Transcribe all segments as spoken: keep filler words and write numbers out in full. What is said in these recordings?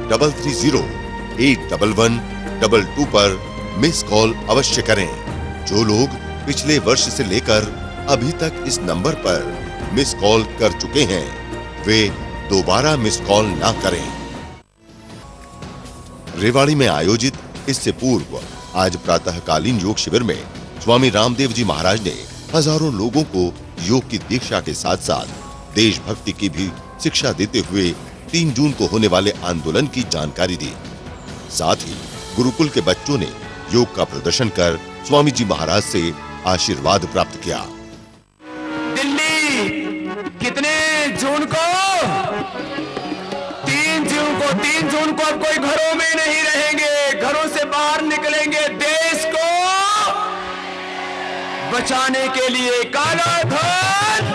Double three zero eight double one double two पर miss call अवश्य करें। जो लोग पिछले वर्ष से लेकर अभी तक इस नंबर पर मिस कॉल कर चुके हैं वे दोबारा मिस कॉल ना करें। रेवाड़ी में आयोजित इससे पूर्व आज प्रातःकालीन योग शिविर में स्वामी रामदेव जी महाराज ने हजारों लोगों को योग की दीक्षा के साथ साथ देशभक्ति की भी शिक्षा देते हुए तीन जून को होने वाले आंदोलन की जानकारी दी। साथ ही गुरुकुल के बच्चों ने योग का प्रदर्शन कर स्वामी जी महाराज से आशीर्वाद प्राप्त किया। दिल्ली कितने जून को? तीन जून को तीन जून को अब कोई घरों में नहीं रहेंगे, घरों से बाहर निकलेंगे। देश को बचाने के लिए काला धन,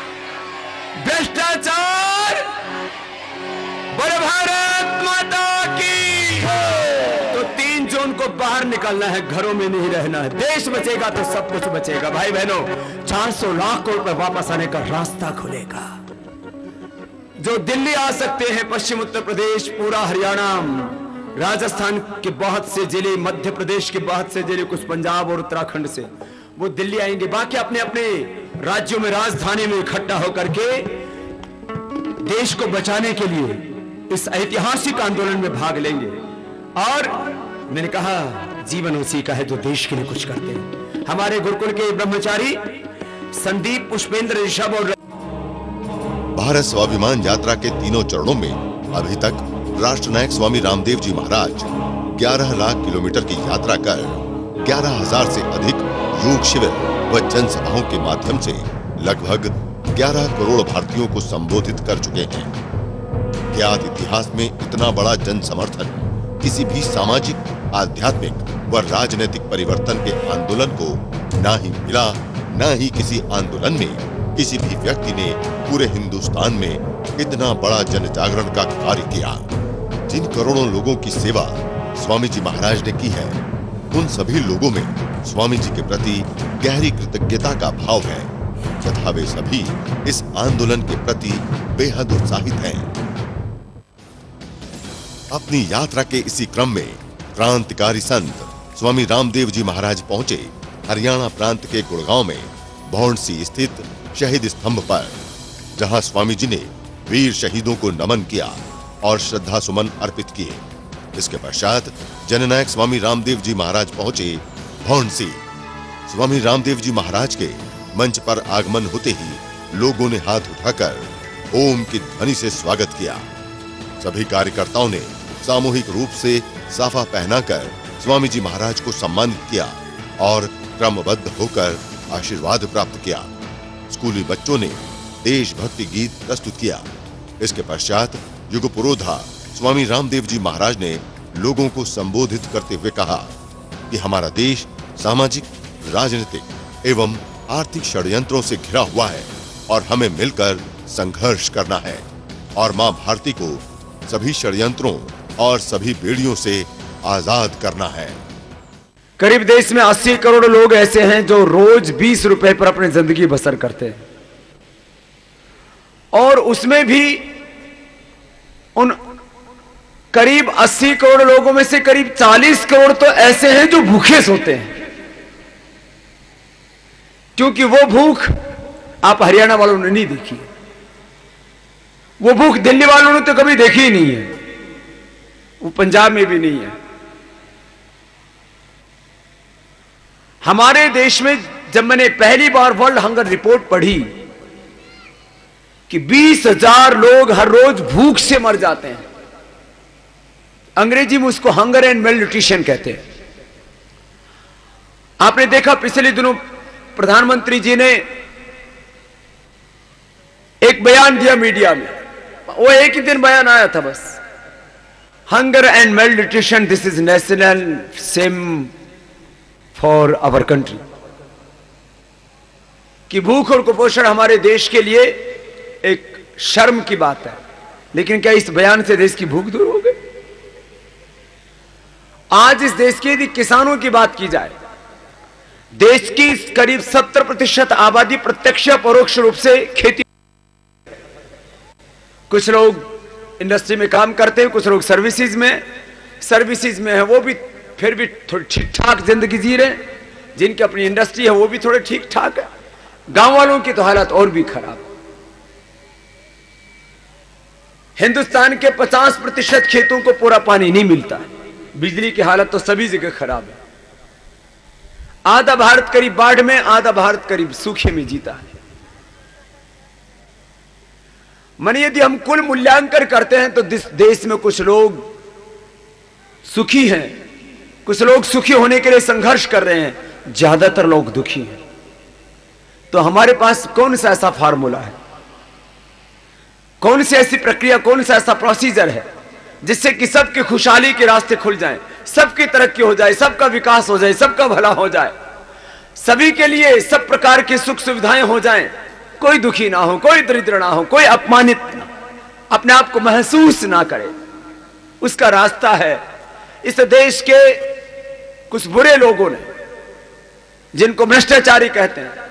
भ्रष्टाचार, बड़े भारत माता की। तो तीन जून को बाहर निकलना है, घरों में नहीं रहना है। देश बचेगा तो सब कुछ बचेगा। भाई बहनों, चार सौ लाख करोड़ रुपए वापस आने का रास्ता खुलेगा। जो दिल्ली आ सकते हैं, पश्चिम उत्तर प्रदेश, पूरा हरियाणा, राजस्थान के बहुत से जिले, मध्य प्रदेश के बहुत से जिले, कुछ पंजाब और उत्तराखंड से, वो दिल्ली आएंगे। बाकी अपने अपने राज्यों में, राजधानी में इकट्ठा होकर के देश को बचाने के लिए इस ऐतिहासिक आंदोलन में भाग लेंगे। और मैंने कहा, जीवन उसी का है जो देश के लिए कुछ करते हैं। हमारे गुरुकुल के ब्रह्मचारी संदीप, पुष्पेंद्र, ऋषभ और भारत स्वाभिमान यात्रा के तीनों चरणों में अभी तक राष्ट्रनायक स्वामी रामदेव जी महाराज ग्यारह लाख किलोमीटर की यात्रा कर ग्यारह हजार से अधिक योग शिविर व जनसभाओं के माध्यम से लगभग ग्यारह करोड़ भारतीयों को संबोधित कर चुके हैं। ज्ञात इतिहास में इतना बड़ा जन समर्थन किसी भी सामाजिक, आध्यात्मिक व राजनीतिक परिवर्तन के आंदोलन को ना ही मिला, न ही किसी आंदोलन में किसी भी व्यक्ति ने पूरे हिंदुस्तान में इतना बड़ा जन जागरण का कार्य किया। जिन करोड़ों लोगों की सेवा स्वामी जी महाराज ने की है, उन सभी लोगों में स्वामी जी के प्रति गहरी कृतज्ञता का भाव है तथा वे सभी इस आंदोलन के प्रति बेहद उत्साहित हैं। अपनी यात्रा के इसी क्रम में क्रांतिकारी संत स्वामी रामदेव जी महाराज पहुंचे हरियाणा प्रांत के गुड़गांव में भौंडसी स्थित शहीद स्तंभ पर, जहां स्वामी जी ने वीर शहीदों को नमन किया और श्रद्धा सुमन अर्पित किए। इसके पश्चात जननायक स्वामी रामदेव जी महाराज पहुंचे भौंडसी। स्वामी रामदेव जी महाराज के मंच पर आगमन होते ही लोगों ने हाथ उठाकर ओम की ध्वनि से स्वागत किया। सभी कार्यकर्ताओं ने सामूहिक रूप से साफा पहनाकर स्वामी जी महाराज को सम्मानित किया और क्रमबद्ध होकर आशीर्वाद प्राप्त किया। स्कूली बच्चों ने देशभक्ति गीत प्रस्तुत किया। इसके पश्चात युग पुरोधा स्वामी रामदेव जी महाराज ने लोगों को संबोधित करते हुए कहा कि हमारा देश सामाजिक, राजनीतिक एवं आर्थिक षड्यंत्रों से घिरा हुआ है और हमें मिलकर संघर्ष करना है और मां भारती को सभी षड्यंत्रों और सभी बेड़ियों से आजाद करना है। करीब देश में अस्सी करोड़ लोग ऐसे हैं जो रोज बीस रुपए पर अपनी जिंदगी बसर करते हैं, और उसमें भी उन करीब अस्सी करोड़ लोगों में से करीब चालीस करोड़ तो ऐसे हैं जो भूखे सोते हैं। क्योंकि वो भूख आप हरियाणा वालों ने नहीं देखी, वो भूख दिल्ली वालों ने तो कभी देखी ही नहीं है, वो पंजाब में भी नहीं है। हमारे देश में जब मैंने पहली बार वर्ल्ड हंगर रिपोर्ट पढ़ी कि बीस हजार लोग हर रोज भूख से मर जाते हैं, अंग्रेजी में उसको हंगर एंड मेल न्यूट्रिशन कहते हैं। आपने देखा पिछले दिनों प्रधानमंत्री जी ने एक बयान दिया मीडिया में, वो एक ही दिन बयान आया था बस, hunger and malnutrition this is national shame for our country, कि भूख और कुपोषण हमारे देश के लिए एक शर्म की बात है। लेकिन क्या इस बयान से देश की भूख दूर हो गई? आज इस देश के यदि किसानों की बात की जाए, देश की करीब सत्तर प्रतिशत आबादी प्रत्यक्ष या परोक्ष रूप से खेती, कुछ लोग इंडस्ट्री में काम करते हैं, कुछ लोग सर्विसेज में सर्विसेज में है, वो भी फिर भी थोड़ी ठीक ठाक जिंदगी जी रहे हैं। जिनकी अपनी इंडस्ट्री है वो भी थोड़े ठीक ठाक है। गांव वालों की तो हालत और भी खराब। हिंदुस्तान के पचास प्रतिशत खेतों को पूरा पानी नहीं मिलता है। बिजली की हालत तो सभी जगह खराब है। आधा भारत करीब बाढ़ में, आधा भारत करीब सूखे में जीता है। मानिए यदि हम कुल मूल्यांकन करते हैं तो देश में कुछ लोग सुखी हैं, कुछ लोग सुखी होने के लिए संघर्ष कर रहे हैं, ज्यादातर लोग दुखी हैं। तो हमारे पास कौन सा ऐसा फार्मूला है, कौन सी ऐसी प्रक्रिया, कौन सा ऐसा प्रोसीजर है जिससे कि सबकी खुशहाली के रास्ते खुल जाएं, सबकी तरक्की हो जाए, सबका विकास हो जाए, सबका भला हो जाए, सभी के लिए सब प्रकार की सुख सुविधाएं हो जाएं, कोई दुखी ना हो, कोई दरिद्र ना हो, कोई अपमानित ना, अपने आप को महसूस ना करे। उसका रास्ता है इस देश के कुछ बुरे लोगों ने, जिनको भ्रष्टाचारी कहते हैं,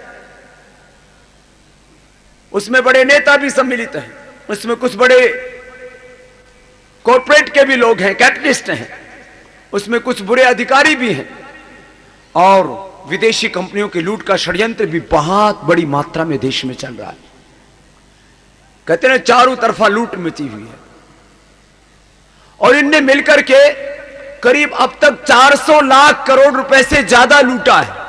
उसमें बड़े नेता भी सम्मिलित हैं, उसमें कुछ बड़े कॉर्पोरेट के भी लोग हैं, कैपिटलिस्ट हैं, उसमें कुछ बुरे अधिकारी भी हैं, और विदेशी कंपनियों की लूट का षड्यंत्र भी बहुत बड़ी मात्रा में देश में चल रहा है। कहते हैं चारों तरफा लूट मची हुई है, और इनने मिलकर के करीब अब तक चार सौ लाख करोड़ रुपए से ज्यादा लूटा है।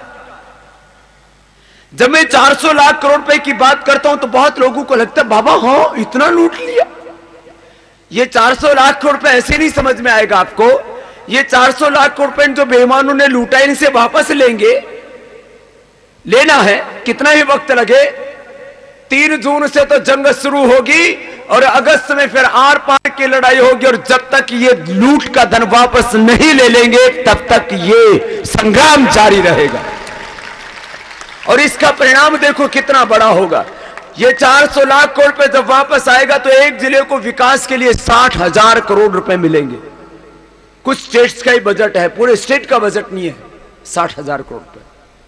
जब मैं चार सौ लाख करोड़ रुपए की बात करता हूं तो बहुत लोगों को लगता है बाबा हाँ इतना लूट लिया। ये चार सौ लाख करोड़ रुपए ऐसे नहीं समझ में आएगा आपको। ये चार सौ लाख करोड़ रुपए जो बेईमानों ने लूटा इनसे वापस लेंगे, लेना है, कितना ही वक्त लगे। तीन जून से तो जंग शुरू होगी और अगस्त में फिर आर पार की लड़ाई होगी, और जब तक ये लूट का धन वापस नहीं ले लेंगे तब तक ये संग्राम जारी रहेगा। और इसका परिणाम देखो कितना बड़ा होगा। ये चार सौ लाख करोड़ रुपए जब वापस आएगा तो एक जिले को विकास के लिए साठ हजार करोड़ रुपए मिलेंगे। कुछ स्टेट्स का ही बजट है, पूरे स्टेट का बजट नहीं है साठ हजार करोड़ रुपए।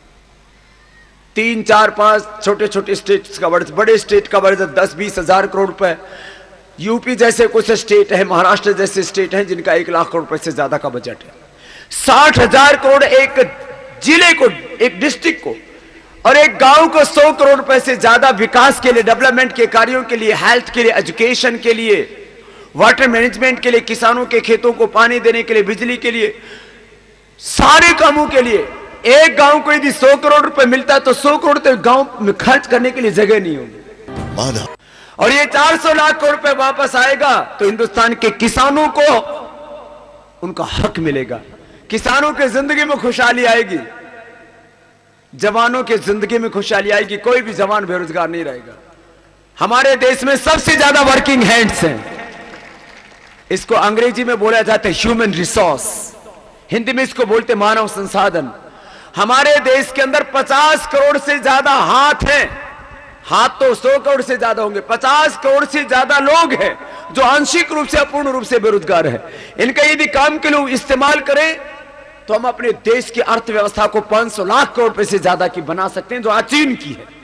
तीन चार पांच छोटे छोटे स्टेट्स का बजट, बड़े स्टेट का बजट दस बीस हजार करोड़ रुपए। यूपी जैसे कुछ स्टेट है, महाराष्ट्र जैसे स्टेट है जिनका एक लाख करोड़ रुपए से ज्यादा का बजट है। साठ हजार करोड़ एक जिले को, एक डिस्ट्रिक्ट को, और एक गांव को सौ करोड़ रुपए से ज्यादा विकास के लिए, डेवलपमेंट के कार्यों के लिए, हेल्थ के लिए, एजुकेशन के लिए, वाटर मैनेजमेंट के लिए, किसानों के खेतों को पानी देने के लिए, बिजली के लिए, सारे कामों के लिए एक गांव को यदि सौ करोड़ रुपए मिलता है तो सौ करोड़ तो गांव में खर्च करने के लिए जगह नहीं होगी। और ये चार सौ लाख करोड़ रुपए वापस आएगा तो हिंदुस्तान के किसानों को उनका हक मिलेगा, किसानों की जिंदगी में खुशहाली आएगी, जवानों की जिंदगी में खुशहाली आएगी, कोई भी जवान बेरोजगार नहीं रहेगा। हमारे देश में सबसे ज्यादा वर्किंग हैंड्स हैं। इसको अंग्रेजी में बोला जाता है ह्यूमन रिसोर्स, हिंदी में इसको बोलते मानव संसाधन। हमारे देश के अंदर पचास करोड़ से ज्यादा हाथ हैं। हाथ तो सौ करोड़ से ज्यादा होंगे, पचास करोड़ से ज्यादा लोग हैं जो आंशिक रूप से अपूर्ण रूप से बेरोजगार हैं। इनका यदि काम के लोग इस्तेमाल करें तो हम अपने देश की अर्थव्यवस्था को पांच सौ लाख करोड़ रुपए से ज्यादा की बना सकते हैं, जो आज चीन की है।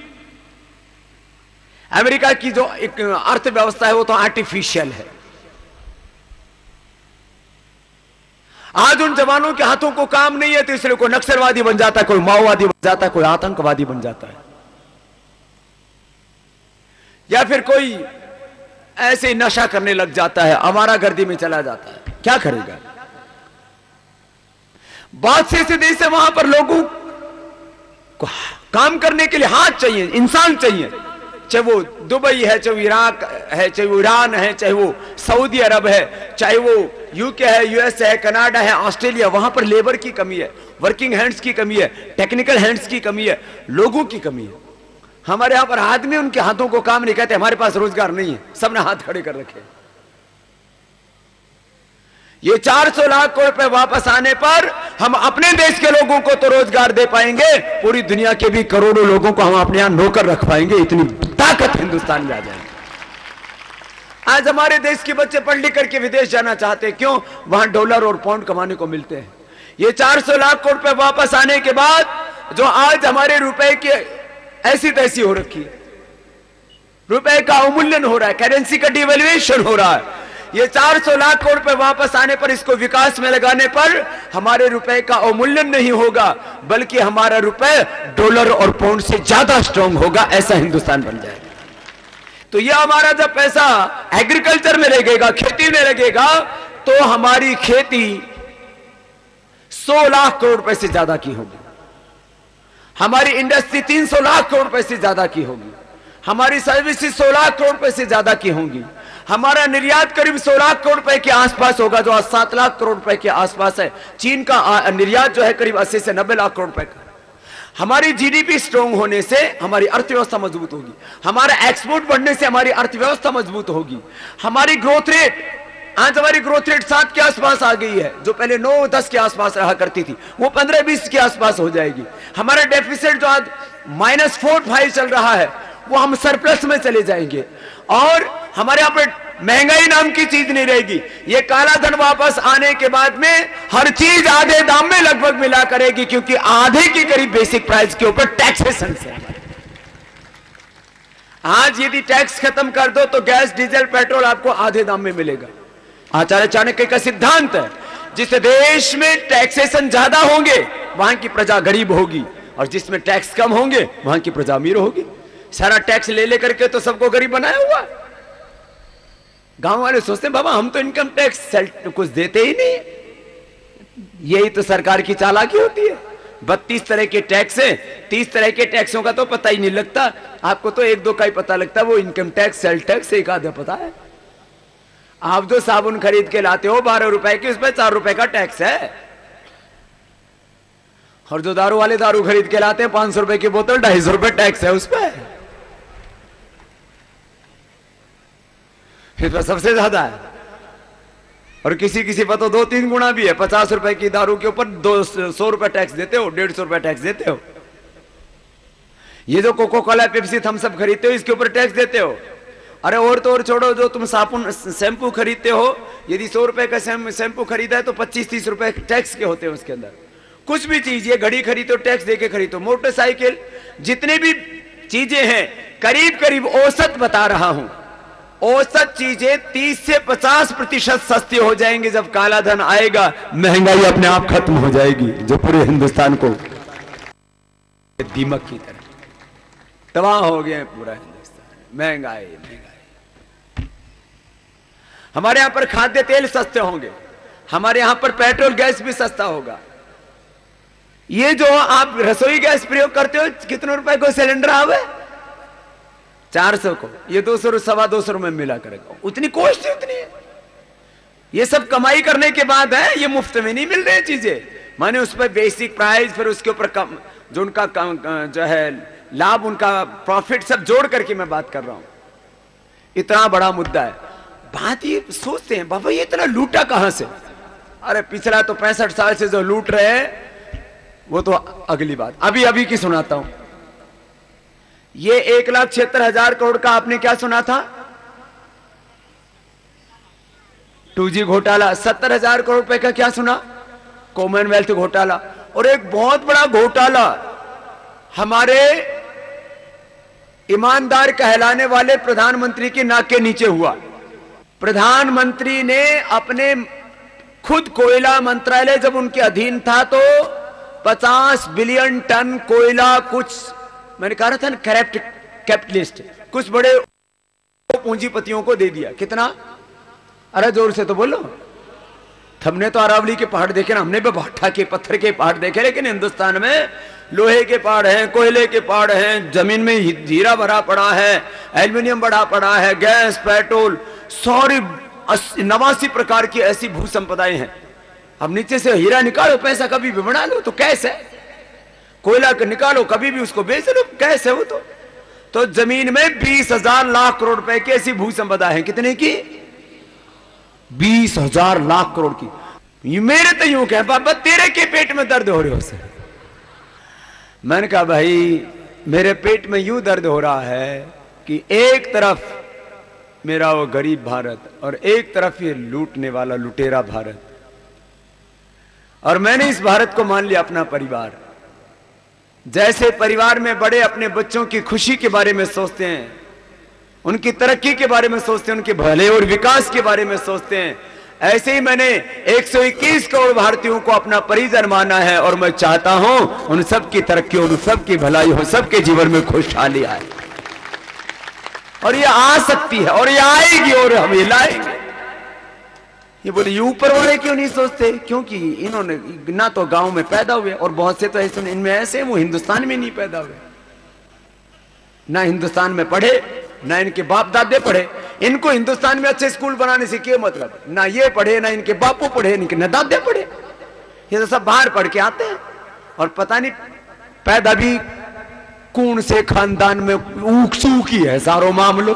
अमेरिका की जो एक अर्थव्यवस्था है वो तो आर्टिफिशियल है। आज उन जवानों के हाथों को काम नहीं है तो इसलिए कोई नक्सलवादी बन जाता है, कोई माओवादी बन जाता है, कोई आतंकवादी बन जाता है, या फिर कोई ऐसे नशा करने लग जाता है, आवारागर्दी में चला जाता है। क्या करेगा? बहुत से ऐसे देश है वहां पर लोगों को काम करने के लिए हाथ चाहिए, इंसान चाहिए, चाहे वो दुबई है, चाहे वो इराक है, चाहे वो ईरान है, चाहे वो सऊदी अरब है, चाहे वो यूके है, यूएस है, कनाडा है, ऑस्ट्रेलिया। वहां पर लेबर की कमी है, वर्किंग हैंड्स की कमी है, टेक्निकल हैंड्स की कमी है, लोगों की कमी है। हमारे यहां पर आदमी उनके हाथों को काम नहीं कहते, हमारे पास रोजगार नहीं है, सबने हाथ खड़े कर रखे। ये चार सौ लाख करोड़ रुपए वापस आने पर हम अपने देश के लोगों को तो रोजगार दे पाएंगे, पूरी दुनिया के भी करोड़ों लोगों को हम अपने यहां नौकर रख पाएंगे। इतनी ताकत हिंदुस्तान में आ जाएगी। आज हमारे देश के बच्चे पढ़ लिख करके विदेश जाना चाहते हैं, क्यों? वहां डॉलर और पाउंड कमाने को मिलते हैं। ये चार सौ लाख करोड़ रुपए वापस आने के बाद जो आज हमारे रुपए की ऐसी तैसी हो रखी है, रुपए का अवमूल्यन हो रहा है, करेंसी का डिवैल्यूएशन हो रहा है, ये चार सौ लाख करोड़ रुपए वापस आने पर, इसको विकास में लगाने पर हमारे रुपए का अवमूल्यन नहीं होगा, बल्कि हमारा रुपए डॉलर और पाउंड से ज्यादा स्ट्रांग होगा। ऐसा हिंदुस्तान बन जाएगा। तो यह हमारा जब पैसा एग्रीकल्चर में लगेगा, खेती में लगेगा, तो हमारी खेती सौ लाख करोड़ रुपए से ज्यादा की होगी, हमारी इंडस्ट्री तीन सौ लाख करोड़ रुपए से ज्यादा की होगी, हमारी सर्विसेज सौ लाख करोड़ रुपए से ज्यादा की होंगी, हमारा निर्यात करीब सौ लाख करोड़ रुपए के आसपास होगा, जो आज सात लाख करोड़ रुपए के आसपास है। चीन का निर्यात जो है करीब अस्सी से नब्बे लाख करोड़ रुपए का। हमारी जीडीपी स्ट्रांग होने से हमारी अर्थव्यवस्था मजबूत होगी, हमारा एक्सपोर्ट बढ़ने से हमारी अर्थव्यवस्था मजबूत होगी, हमारी ग्रोथ रेट, आज हमारी ग्रोथ रेट सात के आसपास आ गई है, जो पहले नौ दस के आसपास रहा करती थी, वो पंद्रह बीस के आसपास हो जाएगी। हमारा डेफिसिट जो आज माइनस फोर फाइव चल रहा है, वो हम सरप्लस में चले जाएंगे, और हमारे यहां पर महंगाई नाम की चीज नहीं रहेगी। ये काला धन वापस आने के बाद में हर चीज आधे दाम में लगभग मिला करेगी, क्योंकि आधे के करीब बेसिक प्राइस के ऊपर टैक्सेशन से। आज यदि टैक्स खत्म कर दो तो गैस डीजल पेट्रोल आपको आधे दाम में मिलेगा। आचार्य चाणक्य का सिद्धांत है, जिस देश में टैक्सेशन ज्यादा होंगे वहां की प्रजा गरीब होगी, और जिसमें टैक्स कम होंगे वहां की प्रजा अमीर होगी। सारा टैक्स ले लेकर के तो सबको गरीब बनाया हुआ। गांव वाले सोचते हैं बाबा हम तो इनकम टैक्स कुछ देते ही नहीं। यही तो सरकार की चालाकी होती है। बत्तीस तरह के टैक्स है, तीस तरह के टैक्सों का तो पता ही नहीं लगता। आपको तो एक दो का ही पता लगता है, वो इनकम टैक्स, सेल टैक्स एक आधा पता है। आप जो साबुन खरीद के लाते हो बारह रुपए की, उसमें चार रुपए का टैक्स है, और जो दारू वाले दारू खरीद के लाते हैं पांच सौ रुपए की बोतल, ढाई सौ रुपए टैक्स है उस पर। इस पर सबसे ज्यादा है, और किसी किसी पर तो दो तीन गुना भी है। पचास रुपए की दारू के ऊपर दो सौ रुपए टैक्स देते हो, डेढ़ सौ रुपए टैक्स देते हो। ये जो Coca Cola, Pepsi, Thums Up खरीदते हो, इसके ऊपर टैक्स देते हो। अरे और तो और छोड़ो, जो तुम साबुन शैम्पू खरीदते हो, यदि सौ रुपए का शैम्पू खरीदा है तो पच्चीस तीस रुपए टैक्स के होते हैं उसके अंदर। कुछ भी चीज, ये घड़ी खरीदो टैक्स देके खरीदो, मोटरसाइकिल, जितने भी चीजें हैं करीब करीब औसत बता रहा हूं, औसत चीजें तीस से पचास प्रतिशत सस्ती हो जाएंगी। जब काला धन आएगा महंगाई अपने आप खत्म हो जाएगी, जो पूरे हिंदुस्तान को दीमक की तरह तबाह हो गया पूरा हिंदुस्तान। महंगाई महंगाई हमारे यहां पर खाद्य तेल सस्ते होंगे, हमारे यहां पर पेट्रोल गैस भी सस्ता होगा। ये जो आप रसोई गैस प्रयोग करते हो, कितने रुपए को सिलेंडर आवे? चार सौ को, ये दो सौ सवा दो सौ में मिला करेगा। उतनी कॉस्ट है, उतनी है। ये सब कमाई करने के बाद है, ये मुफ्त में नहीं मिल रही चीजें। माने उस पर बेसिक प्राइस, फिर उसके ऊपर कम जो उनका जो है लाभ, उनका प्रॉफिट, सब जोड़ करके मैं बात कर रहा हूं। इतना बड़ा मुद्दा है। बात ये सोचते हैं बाबा ये इतना लूटा कहां से? अरे पिछला तो पैंसठ साल से जो लूट रहे हैं वो तो अगली बात। अभी अभी की सुनाता हूं। ये एक लाख छिहत्तर हजार करोड़ का आपने क्या सुना था? टू जी घोटाला। सत्तर हजार करोड़ रुपए का क्या सुना? कॉमनवेल्थ घोटाला। और एक बहुत बड़ा घोटाला हमारे ईमानदार कहलाने वाले प्रधानमंत्री की नाक के नीचे हुआ। प्रधानमंत्री ने अपने खुद कोयला मंत्रालय जब उनके अधीन था तो पचास बिलियन टन कोयला कुछ, मैंने कहा था ना, करप्ट कैपिटलिस्ट, कुछ बड़े पूंजीपतियों को दे दिया। कितना? अरे जोर से तो बोलो। हमने तो अरावली के पहाड़ देखे ना, हमने भी भाटा के पत्थर के पहाड़ देखे, लेकिन हिंदुस्तान में लोहे के पहाड़ हैं, कोयले के पहाड़ हैं, जमीन में हीरा भरा पड़ा है, एल्यूमिनियम भरा पड़ा है, गैस, पेट्रोल, सॉरी नवासी प्रकार की ऐसी भू संपदाएं हैं। अब नीचे से हीरा निकालो, पैसा कभी भी बना लो तो कैश है, कोयला का निकालो कभी भी उसको बेच लो, कैश है वो तो। तो जमीन में बीस हजार लाख करोड़ रुपए की ऐसी भू संपदा है। कितने की? बीस हजार लाख करोड़ की। मेरे तो यूं कह बाबा तेरे के पेट में दर्द हो रहे हो सर। मैंने कहा भाई मेरे पेट में यूं दर्द हो रहा है कि एक तरफ मेरा वो गरीब भारत और एक तरफ ये लूटने वाला लुटेरा भारत, और मैंने इस भारत को मान लिया अपना परिवार। जैसे परिवार में बड़े अपने बच्चों की खुशी के बारे में सोचते हैं, उनकी तरक्की के बारे में सोचते हैं, उनके भले और विकास के बारे में सोचते हैं। ऐसे ही मैंने एक सौ इक्कीस करोड़ भारतीयों को अपना परिजन माना है और मैं चाहता हूं उन सब की तरक्की, उन सब की भलाई हो, सबके जीवन में खुशहाली आए। और ये आ सकती है और ये आएगी और हम ये लाएंगे। ये बोले ये ऊपर वाले क्यों नहीं सोचते? क्योंकि इन्होंने ना तो गांव में पैदा हुए और बहुत से तो ऐसे इनमें ऐसे वो हिंदुस्तान में नहीं पैदा हुए, ना हिंदुस्तान में पढ़े, ना इनके बाप दादे पढ़े। इनको हिंदुस्तान में अच्छे स्कूल बनाने से क्या मतलब? ना ये पढ़े, ना इनके बापू पढ़े, इनके न दादे पढ़े। ये तो सब बाहर पढ़ के आते हैं और पता नहीं पैदा भी कौन से खानदान में ऊक सूकी है सारो मामलो।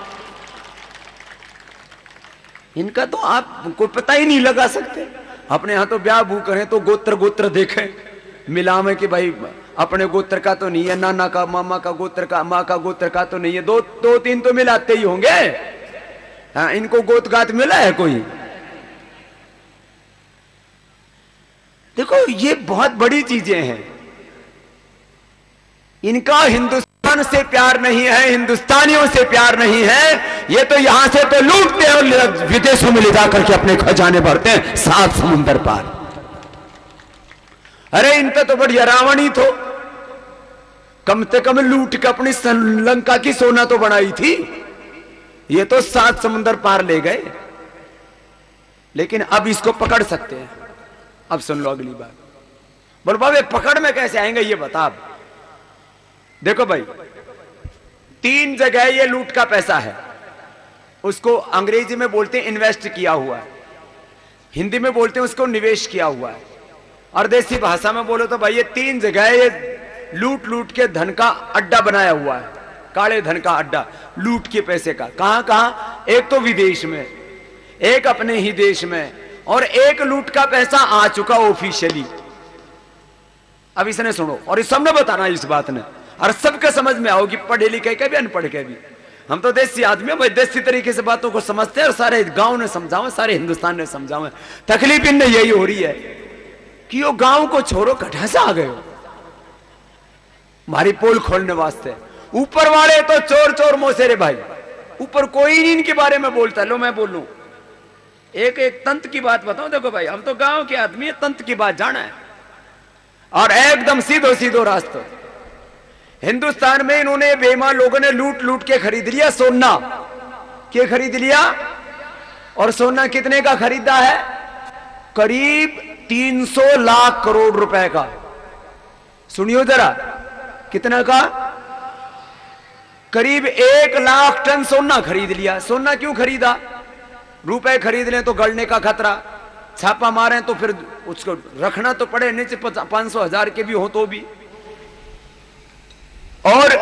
इनका तो आप कोई पता ही नहीं लगा सकते। अपने यहां तो ब्याह भू करें तो गोत्र गोत्र देखें, मिलावे कि भाई अपने गोत्र का तो नहीं है, नाना का, मामा का गोत्र का, माँ का गोत्र का तो नहीं है, दो दो तीन तो मिलाते ही होंगे। हाँ, इनको गोत गात मिला है कोई? देखो ये बहुत बड़ी चीजें हैं। इनका हिंदुस्तान से प्यार नहीं है, हिंदुस्तानियों से प्यार नहीं है। ये तो यहां से तो लूटते हैं और विदेशों में ले जाकर के अपने खजाने भरते हैं, सात समुंदर पार। अरे इनका तो बढ़िया रावण ही तो, कम से कम लूट के अपनी लंका की सोना तो बनाई थी। ये तो सात समुंदर पार ले गए। लेकिन अब इसको पकड़ सकते हैं। अब सुन लो अगली बात। बोल बाबे पकड़ में कैसे आएंगे ये बता। देखो भाई, तीन जगह ये लूट का पैसा है। उसको अंग्रेजी में बोलते हैं इन्वेस्ट किया हुआ है, हिंदी में बोलते हैं उसको निवेश किया हुआ है, और देसी भाषा में बोलो तो भाई ये तीन जगह ये लूट लूट के धन का अड्डा बनाया हुआ है, काले धन का अड्डा, लूट के पैसे का। कहां कहां? एक तो विदेश में, एक अपने ही देश में, और एक लूट का पैसा आ चुका ऑफिशियली। अब इसने सुनो और इस सबने बताना इस बात ने, और सबके समझ में आओगी, पढ़े लिखे के भी अनपढ़ के भी। हम तो देसी आदमी भाई, देसी तरीके से बातों को समझते हैं और सारे गांव ने समझाओ, सारे हिंदुस्तान ने समझाओ। तकलीफ इनने यही हो रही है कि वो गांव को छोड़ो, कठा से आ गए हो हमारी पोल खोलने वास्ते। ऊपर वाले तो चोर चोर मोसेरे भाई, ऊपर कोई नहीं इनके बारे में बोलता। लो मैं बोलूं एक एक तंत्र की बात बताऊं। देखो भाई, हम तो गांव के आदमी है, तंत्र की बात जाना है और एकदम सीधो सीधो रास्ता। हिंदुस्तान में इन्होंने बेईमान लोगों ने लूट लूट के खरीद लिया सोना। क्या खरीद लिया? और सोना कितने का खरीदा है? करीब तीन सौ लाख करोड़ रुपए का। सुनियो जरा, कितना का? करीब एक लाख टन सोना खरीद लिया। सोना क्यों खरीदा? रुपए खरीद लें तो गलने का खतरा, छापा मारे तो फिर उसको रखना तो पड़े, नीचे पांच सौ हजार के भी हो तो भी। और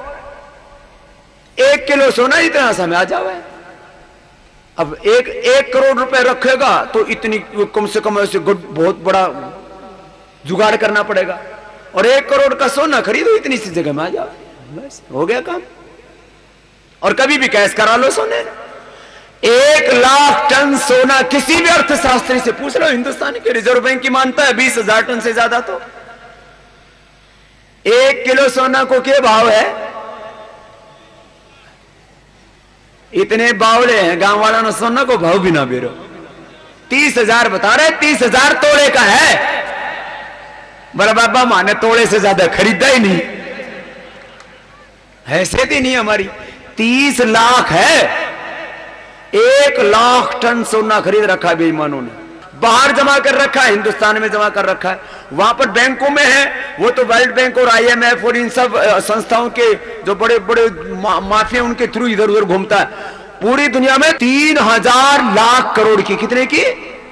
एक किलो सोना इतना समय आ जावे। अब एक एक करोड़ रुपए रखेगा तो इतनी कम से कम ऐसे बहुत बड़ा जुगाड़ करना पड़ेगा, और एक करोड़ का सोना खरीदो इतनी सी जगह में आ जाओ, बस हो गया काम। और कभी भी कैश करा लो सोने। एक लाख टन सोना, किसी भी अर्थशास्त्री से पूछ लो, हिंदुस्तान के रिजर्व बैंक की मानता है बीस हजार टन से ज्यादा। तो एक किलो सोना को क्या भाव है? इतने बावले हैं गांव वाला ने, सोना को भाव भी ना बेरो। तीस हजार बता रहे, तीस हजार तोड़े का है। बड़ा बाबा माने तोड़े से ज्यादा खरीदा ही नहीं, हैसियत ही नहीं हमारी। तीस लाख है, एक लाख टन सोना खरीद रखा है बेईमानों ने। बाहर जमा कर रखा है, हिंदुस्तान में जमा कर रखा है। वहां पर बैंकों में है, वो तो वर्ल्ड बैंक और आईएमएफ और इन सब संस्थाओं के जो बड़े बड़े मा, माफिया उनके थ्रू इधर उधर घूमता है। पूरी दुनिया में तीन हजार लाख करोड़ की, कितने की?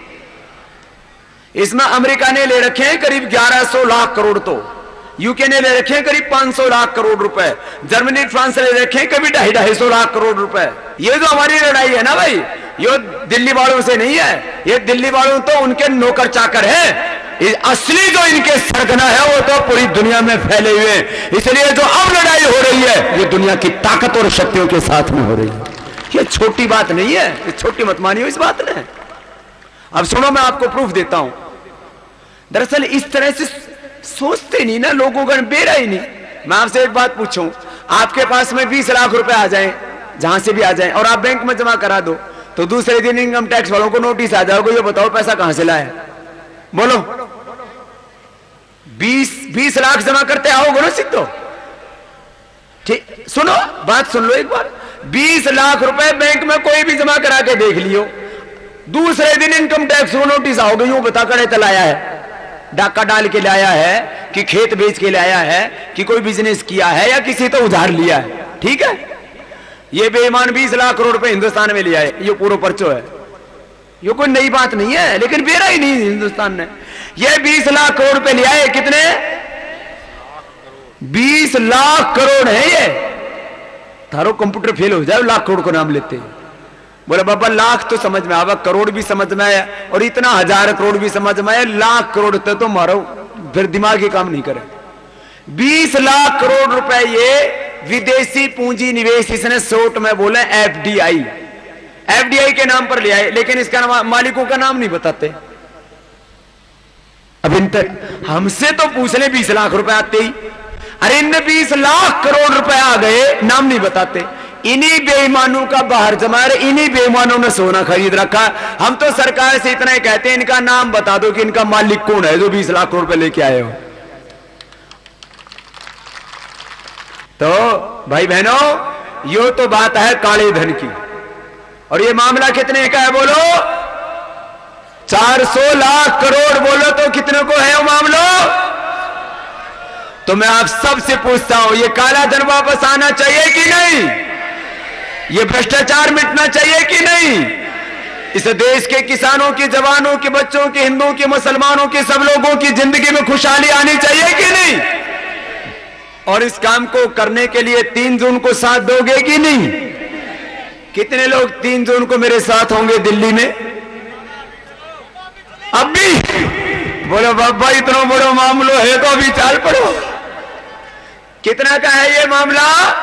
इसमें अमेरिका ने ले रखे हैं करीब ग्यारह सौ लाख करोड़, तो यूके ने ले रखे हैं करीब पांच सौ लाख करोड़ रुपए, जर्मनी फ्रांस ने ले रखे हैं कभी ढाई ढाई सौ लाख करोड़ रुपए। ये जो हमारी लड़ाई है ना भाई, ये दिल्ली वालों से नहीं है। ये दिल्ली वालों तो उनके नौकर चाकर है। असली जो इनके सरगना है वो तो पूरी दुनिया में फैले हुए हैं। इसलिए जो अब लड़ाई हो रही है ये दुनिया की ताकत और शक्तियों के साथ में हो रही है। ये छोटी बात नहीं है, ये छोटी मत मानियो इस बात ने। अब सुनो, मैं आपको प्रूफ देता हूं। दरअसल इस तरह से सोचते नहीं ना, लोगों का बेरा ही नहीं। मैं आपसे एक बात पूछूं, आपके पास में बीस लाख रुपए आ जाएं, जहां से भी आ जाए, और आप बैंक में जमा करा दो तो दूसरे दिन इनकम टैक्स वालों को नोटिस आ जाएगा, ये बताओ पैसा कहां से लाए? बोलो, बीस बीस लाख जमा करते आओ, बोलो सिद्धो, ठीक? सुनो बात, सुन लो एक बार, बीस लाख रुपए बैंक में कोई भी जमा करा के देख लियो, दूसरे दिन इनकम टैक्स को नोटिस आओगे, यूं बता कर लाया है, डाका डाल के लाया है कि खेत बेच के लाया है कि कोई बिजनेस किया है या किसी तो उधार लिया है, ठीक है? ये बेईमान बीस लाख करोड़ रुपए हिंदुस्तान में लिया है, ये पूरा पर्चो है, ये कोई नई बात नहीं है, लेकिन बेरा ही नहीं हिंदुस्तान ने। ये बीस लाख करोड़ रुपए लिया है, कितने? बीस लाख करोड़ है ये। थारो कंप्यूटर फेल हो जाए, लाख करोड़ को नाम लेते हैं। बोले बाबा लाख तो समझ में आवा, करोड़ भी समझ में आया, और इतना हजार करोड़ भी समझ में आया, लाख करोड़ तक तो मारो फिर दिमाग ही काम नहीं करे। बीस लाख करोड़ रुपए ये विदेशी पूंजी निवेश, इसने शॉर्ट में बोले एफडीआई, एफडीआई के नाम पर लिया है, लेकिन इसका नाम, मालिकों का नाम नहीं बताते। अब इन तक हमसे तो पूछ ले बीस लाख रुपए आते ही, अरे इनने बीस लाख करोड़ रुपए आ गए, नाम नहीं बताते। इन्हीं बेईमानों का बाहर जमा है, इन्हीं बेईमानों ने सोना खरीद रखा। हम तो सरकार से इतना ही कहते हैं, इनका नाम बता दो कि इनका मालिक कौन है जो बीस लाख करोड़ रुपए लेके आए हो। तो भाई बहनों, यो तो बात है काले धन की, और ये मामला कितने का है बोलो? चार सौ लाख करोड़। बोलो तो कितने को है वो मामला? तो मैं आप सबसे पूछता हूं, ये काला धन वापस आना चाहिए कि नहीं? ये भ्रष्टाचार मिटना चाहिए कि नहीं? इस देश के किसानों के, जवानों के, बच्चों के, हिंदुओं के, मुसलमानों के, सब लोगों की जिंदगी में खुशहाली आनी चाहिए कि नहीं? और इस काम को करने के लिए तीन जून को साथ दोगे कि नहीं? कितने लोग तीन जून को मेरे साथ होंगे दिल्ली में? अब भी बोलो बाबा, इतना बड़ा मामला है तो अभी चाल पड़ो। कितना का है ये मामला?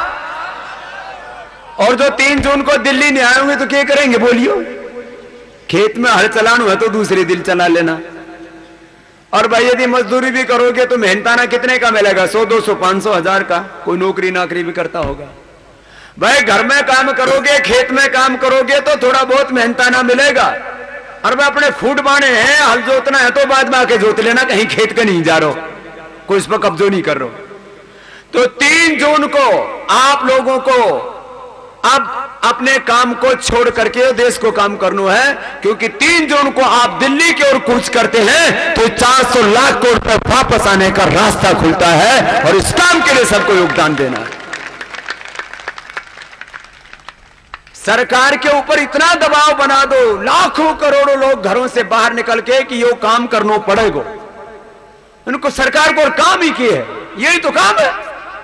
और जो तीन जून को दिल्ली नहीं आएंगे तो क्या करेंगे बोलियो? खेत में हल चलाना है तो दूसरे दिन चला लेना। और भाई यदि मजदूरी भी करोगे तो मेहनताना कितने का मिलेगा? सौ, दो सौ, पांच सौ, हजार का। कोई नौकरी नाकरी भी करता होगा। भाई घर में काम करोगे, खेत में काम करोगे तो थोड़ा बहुत मेहनताना मिलेगा। और भाई अपने फूट बाने हैं, हल जोतना है तो बाद में आके जोत लेना, कहीं खेत का नहीं जा रहा, कोई इस पर कब्जो नहीं कर रहा। तो तीन जून को आप लोगों को अब अपने काम को छोड़ करके देश को काम करना है, क्योंकि तीन जून को आप दिल्ली की ओर कूच करते हैं तो चार सौ लाख करोड़ रुपए वापस आने का रास्ता खुलता है, और इस काम के लिए सबको योगदान देना है। सरकार के ऊपर इतना दबाव बना दो, लाखों करोड़ों लोग घरों से बाहर निकल के कि यो काम करना पड़ेगा। उनको सरकार को और काम ही किए है, यही तो काम है।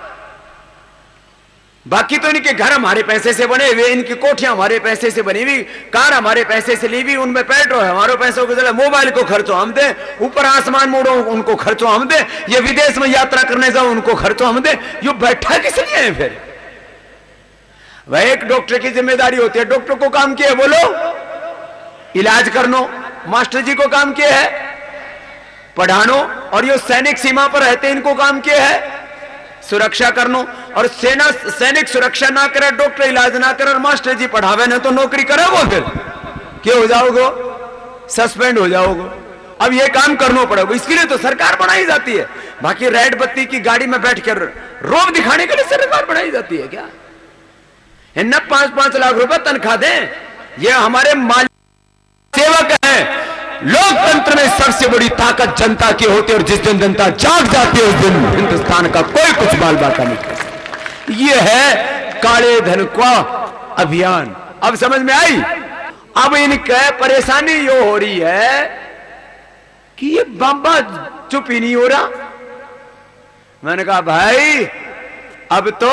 बाकी तो इनके घर हमारे पैसे से बने हुए, इनकी कोठियां हमारे पैसे से बनी हुई, कार हमारे पैसे से ली हुई, उनमें पेट्रोल है हमारे पैसों को जला, मोबाइल को खर्चो हम दे, ऊपर आसमान मोड़ो उनको खर्चो हम दे, ये विदेश में यात्रा करने जाओ उनको खर्चो हम दे। ये बैठा किस लिए है फिर? वह एक डॉक्टर की जिम्मेदारी होती है। डॉक्टर को काम किया है बोलो इलाज करनो, मास्टर जी को काम किया है पढ़ानो, और ये सैनिक सीमा पर रहते हैं इनको काम किया है सुरक्षा करनो। और सेना सैनिक सुरक्षा ना करे, डॉक्टर इलाज ना करे, और मास्टर जी पढ़ावे ना तो नौकरी करे वो फिर क्या हो जाओगे? सस्पेंड हो जाओगे। अब ये काम करना पड़ेगा, इसके लिए तो सरकार बनाई जाती है। बाकी रेड बत्ती की गाड़ी में बैठ कर रोब दिखाने के लिए सरकार बनाई जाती है क्या? न पांच पांच लाख रुपए तनख्वाह दें, ये हमारे मालिक सेवक हैं। लोकतंत्र में सबसे बड़ी ताकत जनता की होती है, और जिस दिन जनता जाग जाती है उस दिन हिंदुस्तान का कोई कुछ बाल बाका नहीं कर सकता। यह है काले धन का अभियान। अब समझ में आई? अब इनके परेशानी यो हो रही है कि ये बाबा चुप ही नहीं हो रहा। मैंने कहा भाई अब तो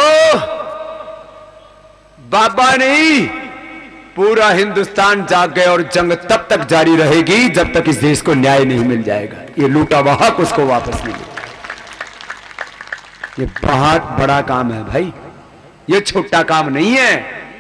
बाबा नहीं, पूरा हिंदुस्तान जाग गया, और जंग तब तक जारी रहेगी जब तक इस देश को न्याय नहीं मिल जाएगा। ये लूटा हुआ हक उसको वापस नहीं मिलेगा। ये बहुत बड़ा काम है भाई, ये छोटा काम नहीं है।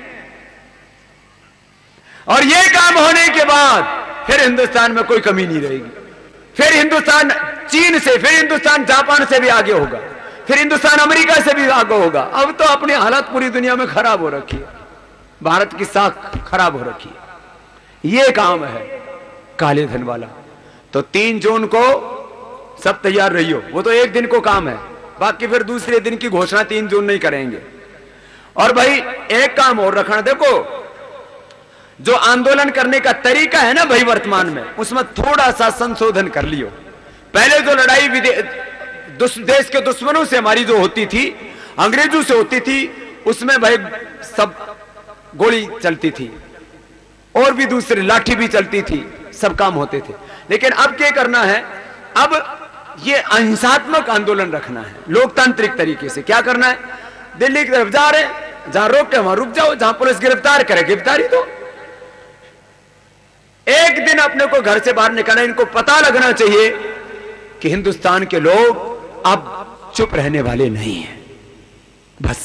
और ये काम होने के बाद फिर हिंदुस्तान में कोई कमी नहीं रहेगी। फिर हिंदुस्तान चीन से, फिर हिंदुस्तान जापान से भी आगे होगा, फिर हिंदुस्तान अमेरिका से भी आगे होगा। अब तो अपनी हालत पूरी दुनिया में खराब हो रखी है। भारत की साख खराब हो रखी है। ये काम है काले धन वाला। तो तीन जून को सब तैयार रहियो, वो तो एक दिन को काम है, बाकी फिर दूसरे दिन की घोषणा तीन जून नहीं करेंगे। और भाई एक काम और रखना, देखो जो आंदोलन करने का तरीका है ना भाई वर्तमान में, उसमें थोड़ा सा संशोधन कर लियो। पहले जो लड़ाई देश के दुश्मनों से हमारी जो होती थी, अंग्रेजों से होती थी, उसमें भाई सब गोली चलती थी और भी दूसरे लाठी भी चलती थी, सब काम होते थे। लेकिन अब क्या करना है, अब ये अहिंसात्मक आंदोलन रखना है, लोकतांत्रिक तरीके से। क्या करना है, दिल्ली की तरफ जा रहे हैं, जहां रोक के वहां रुक जाओ, जहां पुलिस गिरफ्तार करे गिरफ्तारी दो। एक दिन अपने को घर से बाहर निकलना, इनको पता लगना चाहिए कि हिंदुस्तान के लोग अब चुप रहने वाले नहीं हैं, बस।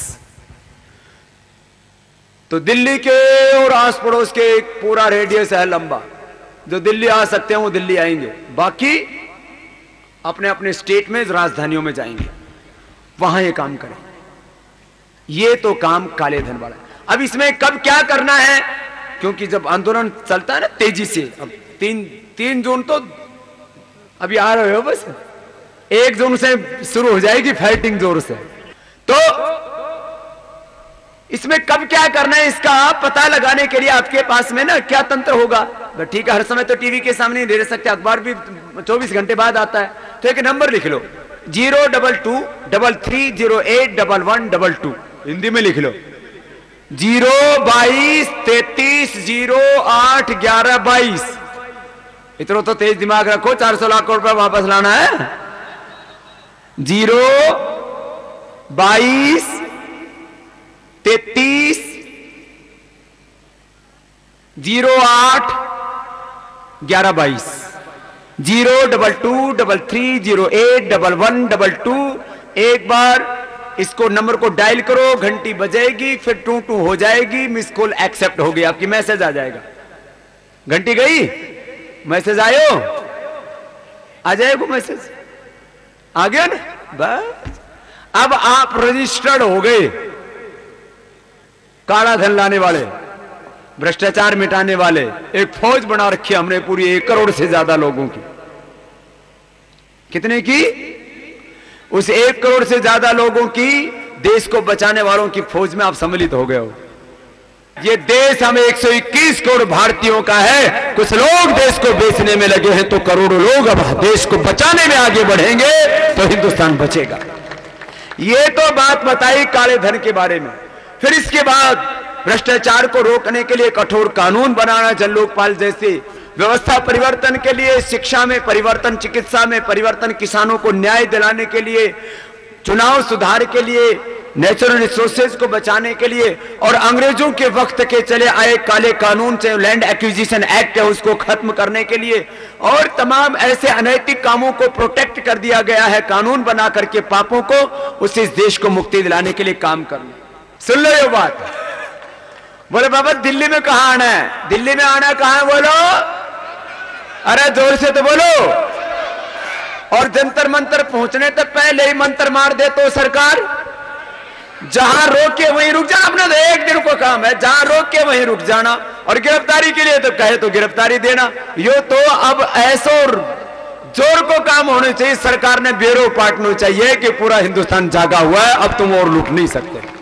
तो दिल्ली के और आस पड़ोस के एक पूरा रेडियस है लंबा, जो दिल्ली आ सकते हैं वो दिल्ली आएंगे, बाकी अपने अपने स्टेट में राजधानियों में जाएंगे, वहां ये काम करें। ये तो काम काले धन वाला। अब इसमें कब क्या करना है, क्योंकि जब आंदोलन चलता है ना तेजी से, अब तीन तीन जून तो अभी आ रहे हो, बस एक जून से शुरू हो जाएगी फाइटिंग जोर से। तो इसमें कब क्या करना है, इसका पता लगाने के लिए आपके पास में ना क्या तंत्र होगा। ठीक है, हर समय तो टीवी के सामने नहीं रह सकते, अखबार भी चौबीस घंटे बाद आता है, तो एक नंबर लिख लो, zero double two double three zero eight double one double two, Hindi में लिख लो, जीरो बाईस तैतीस जीरो आठ ग्यारह बाईस। इतना तो तेज दिमाग रखो, चार सौ लाख रुपए वापस लाना है। जीरो बाईस तैतीस जीरो आठ ग्यारह बाईस, zero double two double three zero eight double one double two. एक बार इसको नंबर को डायल करो, घंटी बजेगी, फिर टू टू हो जाएगी, मिस कॉल एक्सेप्ट होगी, आपकी मैसेज आ जाएगा। घंटी गई, मैसेज आयो, आ जाएगा मैसेज, आ गया ना, बस। अब आप रजिस्टर्ड हो गए, काला धन लाने वाले, भ्रष्टाचार मिटाने वाले। एक फौज बना रखी हमने पूरी, एक करोड़ से ज्यादा लोगों की। कितने की? उस एक करोड़ से ज्यादा लोगों की, देश को बचाने वालों की फौज में आप सम्मिलित हो गए हो। ये देश हम एक सौ इक्कीस करोड़ भारतीयों का है। कुछ लोग देश को बेचने में लगे हैं, तो करोड़ों लोग अब देश को बचाने में आगे बढ़ेंगे, तो हिंदुस्तान बचेगा। ये तो बात बताई काले धन के बारे में। फिर इसके बाद भ्रष्टाचार को रोकने के लिए कठोर कानून बनाना, जन लोकपाल जैसी व्यवस्था परिवर्तन के लिए, शिक्षा में परिवर्तन, चिकित्सा में परिवर्तन, किसानों को न्याय दिलाने के लिए, चुनाव सुधार के लिए, नेचुरल रिसोर्सेज को बचाने के लिए, और अंग्रेजों के वक्त के चले आए काले कानून, चाहे लैंड एक्विजिशन एक्ट है, उसको खत्म करने के लिए, और तमाम ऐसे अनैतिक कामों को प्रोटेक्ट कर दिया गया है कानून बना करके, पापों को, उससे इस देश को मुक्ति दिलाने के लिए काम करना। सुन लो ये बात। बोले बाबा दिल्ली में कहां आना है? दिल्ली में आना कहां है बोलो? अरे जोर से तो बोलो। और जंतर मंतर पहुंचने तक पहले ही मंत्र मार दे तो सरकार, जहां रोक के वहीं रुक जाना। अपना तो एक दिन को काम है, जहां रोक के वहीं रुक जाना। और गिरफ्तारी के लिए तो कहे तो गिरफ्तारी देना। यो तो अब ऐसो जोर को काम होने चाहिए, सरकार ने बेरो पाटना चाहिए कि पूरा हिंदुस्तान जागा हुआ है, अब तुम और लूट नहीं सकते।